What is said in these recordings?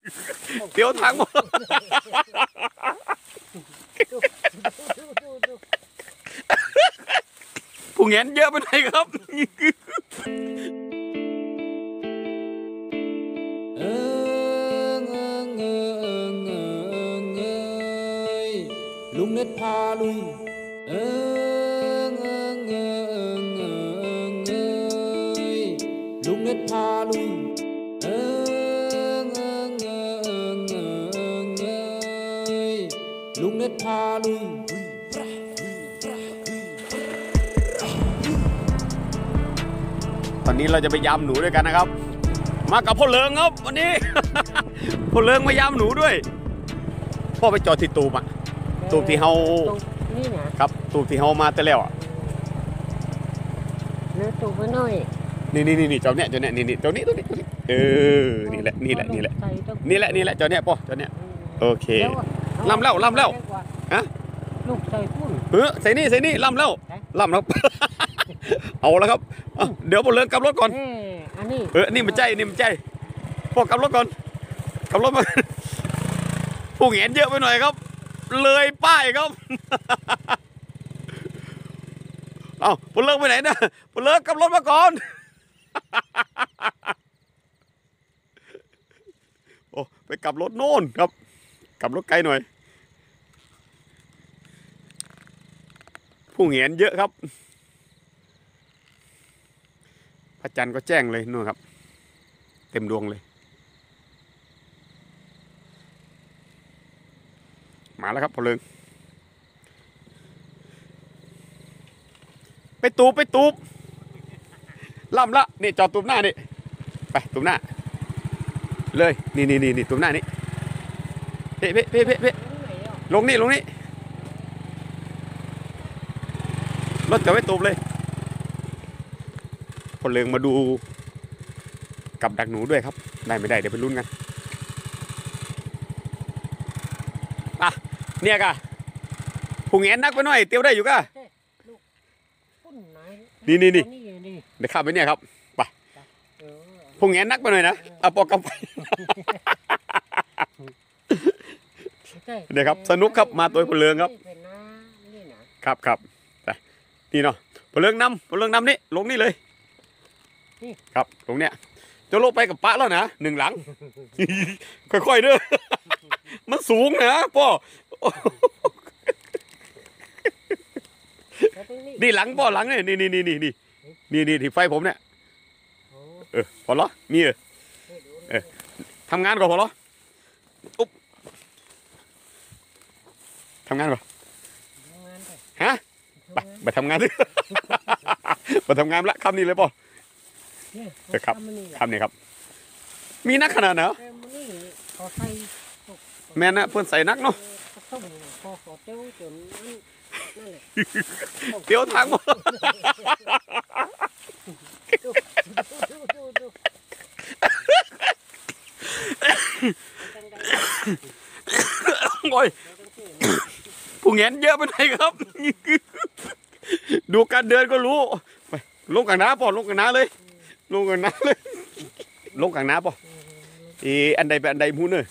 เดี๋ยวทางหมดผู้เงี้ยเยอะไปไหนครับลุงเน็ตพาลุยลุงเน็ตพาลุยลุงเน็ตพาลุยตอนนี้เราจะไปยำหนูด้วยกันนะครับมากับพ่อเลิงครับวันนี้ พ่อเลิงมายำหนูด้วยพ่อไปจอดที่ตูมตูมที่เฮานี่นะครับตูมที่เฮามาแต่แล้วเนื้อตูมมาหน่อยนี่เจ้าเนี้ยนี่เจ้านี้ตัวนี้นี่แหละนี่แหละเจ้าเนี้ยพ่อเจ้าเนี้ยโอเคลำแล้วฮะลูกใส่พุ่นใส่นี่ลำแล้วเอาแล้วครับเดี๋ยวพ่อเลิงกลับรถก่อนอันนี้นี่มันใจพ่อกลับรถก่อนกลับรถมาผู้เงี้ยเยอะไปหน่อยครับเลยป้ายครับเอาพ่อเลิงไปไหนนะพ่อเลิงกลับรถมาก่อนโอ้ไปกลับรถโน่นครับกลับรถไกลหน่อยผู้เงี้ยเยอะครับพระจันทร์ก็แจ้งเลยนู่นครับเต็มดวงเลยมาแล้วครับพ่อเลิงไปตูบล่ำละนี่จอดตูบหน้านี่ไปตูบหน้าเลยนี่ตูบหน้านี่เพ่ลงนี่รถจะไว้ตูบเลยพ่อเลิงมาดูกับดักหนูด้วยครับได้ไม่ได้เดี๋ยวไปลุ้นกันเนี่ยกะผู้เงี้ยนักไปหน่อยเตียวได้อยู่กะนี่เดี๋ยวข้ามไปเนี่ยครับไปผู้เงี้ยนักไปหน่อยนะเอาปอกกำไปเดี๋ยวครับสนุกครับมาตัวพ่อเลิงครับครับนี่เนาะพ่อเลิงนำนี่ลงนี่เลยครับลงเนี่ยจะลงไปกับปะแล้วนะ1 หลังค่อยๆเด้อมันสูงนะพ่อนี่หลังพ่อหลังเนี่ยนี่ที่ไฟผมเนี่ยพอเหรอนี่ทำงานก่อนพอเหรออุ๊บทำงานก่อนฮะไปทำงานดิไปทำงานละคำนี้เลยพ่อครับคำนี้ครับมีนักขนาดไหนแม่นะเพื่อนใส่นักเนาะเดี๋ยวทางหมดโอ้ยผู้เงี้ยเยอะไปไหนครับดูการเดินก็รู้ไปลงกลางน้ำป่ะลงกลางน้ำเลยลงกลางน้ำป่ะอันใดไปอันใดพูดเนอะ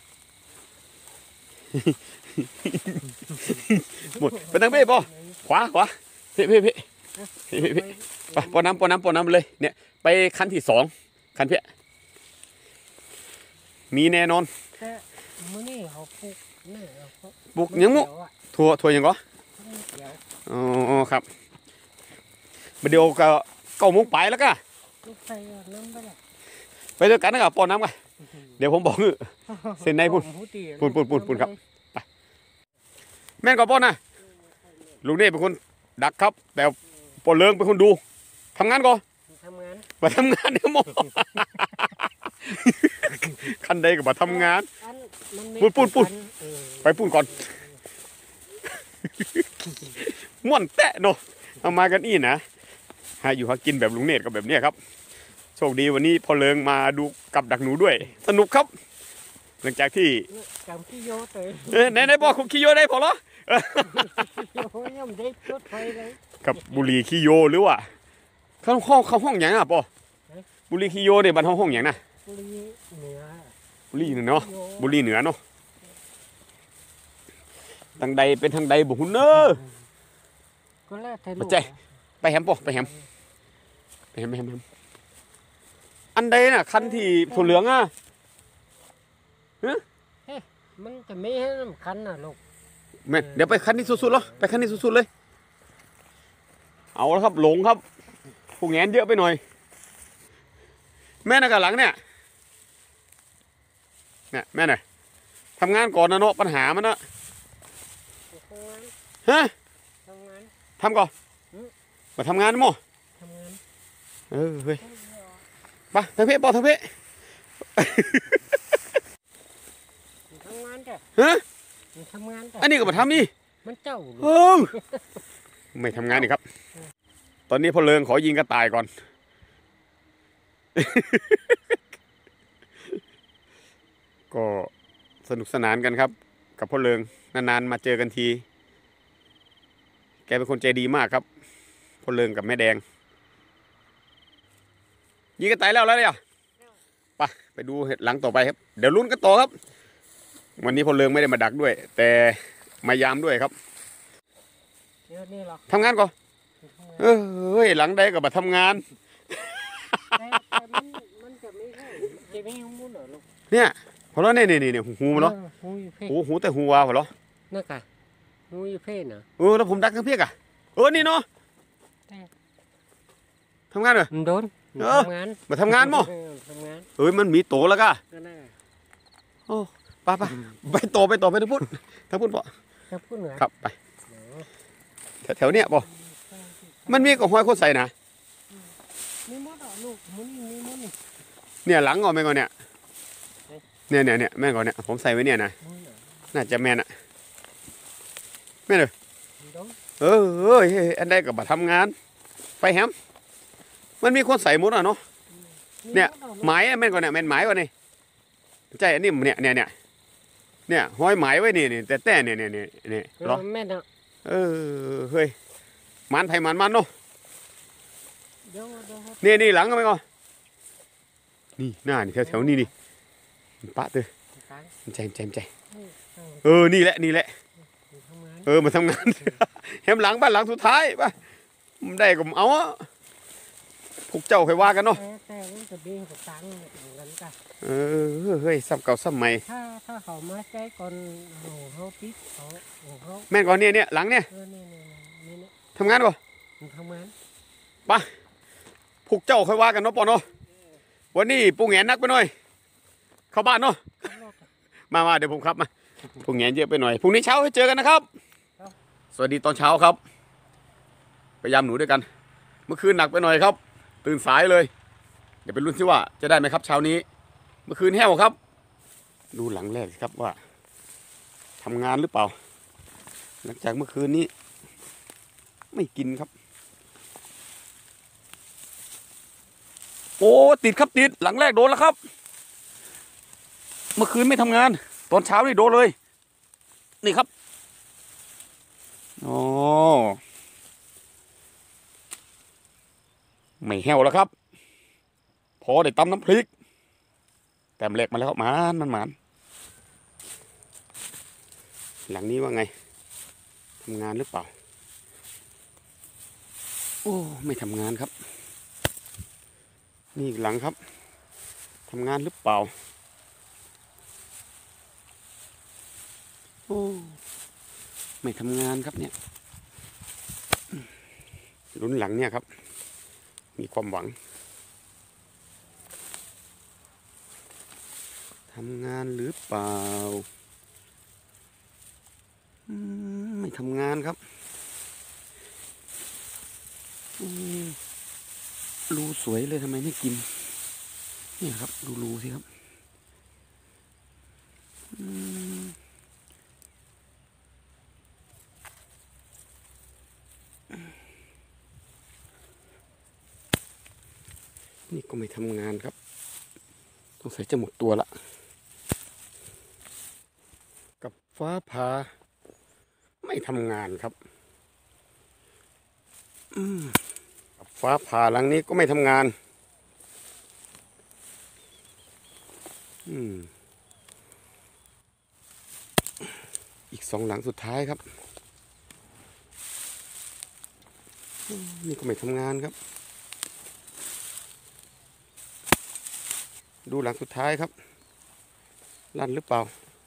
หมดไปทางเบ้ป่ะขวาเพ่ไปปอน้ำเลยเนี่ยไปขั้นที่2ขั้นเพ่มีแน่นอนปลูกยังมุถั่วยังก็อ๋อครับมาเดี๋ยวก็9 โมงไปแล้วก็ไปด้วยกันนะครับปอน้ำกันเดี๋ยวผมบอกเส้นในปุ่นครับไปแม่นกับปอนะลุงนี่เป็นคนดักครับแต่ปอเลิงเป็นคนดูทำงานก่อนไปทำงานเนี่ยมองคันใดกับมาทำงานปุ่นไปปุ่นก่อนม่วนแตะเนาะเอามากันอีนะหาอยู่หากินแบบลุงเนตรกับแบบเนี้ยครับโชคดีวันนี้พอเลิงมาดูกับดักหนูด้วยสนุกครับหลังจากที่ไหนบอกคุณขี้โยได้พอเหรอกับบุหรี่ขี้โยหรือว่าเขาห้องอย่างน่ะปอบุหรี่ขี้โยเนี่ยบ้านห้องอย่างน่ะบุรีเนาะบุรีเหนือเนาะทางใดเป็นทางใดบุหุนเนอก็แล้วแต่มาลูกใจไปแฮมปะไปแฮมอันใดน่ะคันที่ถั่วเหลืองอ่ะมันจะไม่ให้น้ำคันน่ะลูกแม่นเดี๋ยวไปคันนี้สุดๆเหรอไปคันนี้สุดๆเลยเอาแล้วครับหลงครับผู้แงนเยอะไปหน่อยแม่น่ะกับหลังเนี่ยแม่น่ะทำงานก่อนนะเนาะปัญหามันนะทำงานฮะทำงานทำก่อนมาทำงานมั้งทำงานเฮ้ยไปทางเพปอทางเพทำงานจ้ะฮะทำงานจ้ะอันนี้ก็มาทำนี่มันเจ้าลูกเออไม่ทำงานนี่ครับ ตอนนี้พ่อเลิงขอยิงกระต่ายก่อน ก็สนุกสนานกันครับ กับพ่อเลิงนานๆมาเจอกันที แกเป็นคนใจดีมากครับพ่อเลิงกับแม่แดง ยิงกระต่ายแล้วเนี่ยไปดูเห็ดหลังต่อไปครับ เดี๋ยวลุ้นกันต่อครับ วันนี้พ่อเลิงไม่ได้มาดักด้วย แต่มายามด้วยครับเดี๋ยวนี่หรอกทำงานก่อนทำงานเฮ้ยหลังใดก็มาทำงานแต่มันจะไม่ให้จะไม่ให้มุ้นเหรอลูกเนี่ยพอแล้วเนี่ยหูมันเหรอหูอยู่เพศหูแต่หูวาวพอแล้วนั่นกะหูอยู่เพศน่ะแล้วผมดักกันเพียกอ่ะนี่เนาะแต่ทำงานเหรอมันโดนเออทำงานมาทำงานมั้งทำงานมันมีโตแล้วก็ก็นั่นแหละโอ้ไปโตไปทางพุทธปะจะพูดเหนือครับไปแถวเนี้ยปะมันมีกับห้อยโคตรใส่นะมีมดเหรอลูกมันมีมดนี่เนี่ยหลังก่อนแม่ก่อนเนี่ยแม่ก่อนเนี่ยผมใส่ไว้เนี่ยนะมุ้นเหรอน่าจะแม่น่ะแม่เลยมันโดนอันใดก็มาทำงาน ไปแฮมมันมีคนใส่หมดอ่ะเนาะ เนี่ย หมายแม่นก่อนเนี่ยแม่นหมายก่อนนี่ใจอันนี้เนี่ยห้อยหมายไว้นี่แต่เนี่ยเหรอแม่น่ะเฮ้ยมันไผ่มันเนาะเดี๋ยวนี่หลังก็ไม่ก่อนนี่หน้านี่แถวนี่ปะเตอการใจเออนี่แหละทำงานมาทำงาน แฮมหลังบ้านหลังสุดท้ายป่ะมันได้ก็เอาอะพวกเจ้าเคยว่ากันเนาะแต่มันจะมีกับตังค์เหมือนกันจ้ะเฮ้ยซ้ำเก่าซ้ำใหม่ถ้าเขามาใช้ก่อนโอ้เขาปิดเขาแม่นก่อนเนี่ยหลังเนี่ยนี่ทำงานก่อนมันทำงานพวกเจ้าเคยว่ากันเนาะปอเนาะวันนี้ปูแงนนักไปหน่อย เข้าบ้านเนาะมาเดี๋ยวผมครับมาปูแงนเยอะไปหน่อยพรุ่งนี้เช้าให้เจอกันนะครับ สวัสดีตอนเช้าครับพยายามหนูด้วยกัน เมื่อคืนหนักไปหน่อยครับ ตื่นสายเลย เดี๋ยวไปลุ้นซิว่าจะได้ไหมครับเช้านี้ เมื่อคืนแห้วครับ ดูหลังแรกครับว่าทำงานหรือเปล่า หลังจากเมื่อคืนนี้ ไม่กินครับ โอ้ติดครับติดหลังแรกโดนแล้วครับ เมื่อคืนไม่ทำงาน ตอนเช้านี่โดนเลย นี่ครับโอ้ไม่แห้วแล้วครับ พอได้ตำน้ำพริก แต้มเหล็กมาแล้วหมานหลังนี้ว่าไงทำงานหรือเปล่าโอ้ไม่ทำงานครับนี่อีกหลังครับทำงานหรือเปล่าโอ้ไม่ทำงานครับเนี่ยลุ้นหลังเนี่ยครับมีความหวังทำงานหรือเปล่าไม่ทำงานครับรูสวยเลยทำไมไม่กินเนี่ยครับดูรูสิครับนี่ก็ไม่ทำงานครับต้องใส่จะหมดตัวละกับฟ้าผ่าไม่ทำงานครับกับฟ้าผ่าหลังนี้ก็ไม่ทำงาน 2 หลังสุดท้ายครับนี่ก็ไม่ทำงานครับดูหลังสุดท้ายครับลั่นหรือเปล่า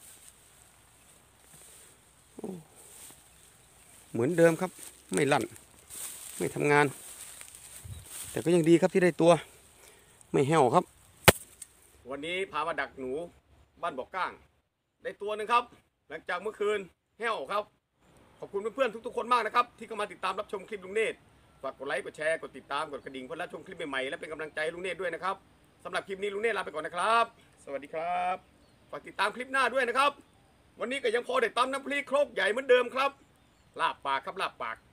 เหมือนเดิมครับไม่ลั่นไม่ทำงานแต่ก็ยังดีครับที่ได้ตัวไม่แห้วครับวันนี้พามาดักหนูบ้านบ่อก้างได้ตัวหนึ่งครับหลังจากเมื่อคืนแห้วครับขอบคุณเพื่อนๆทุกๆคนมากนะครับที่เข้ามาติดตามรับชมคลิปลุงเนตรฝากกดไลค์กดแชร์กดติดตามกดกระดิ่งเพื่อรับชมคลิปใหม่ๆและเป็นกำลังใจให้ลุงเนตรด้วยนะครับสำหรับคลิปนี้ลุงเนตรลาไปก่อนนะครับสวัสดีครับฝากติดตามคลิปหน้าด้วยนะครับวันนี้ก็ยังพอได้ตำน้ำพริกโครกใหญ่เหมือนเดิมครับลาบปากครับลาบปาก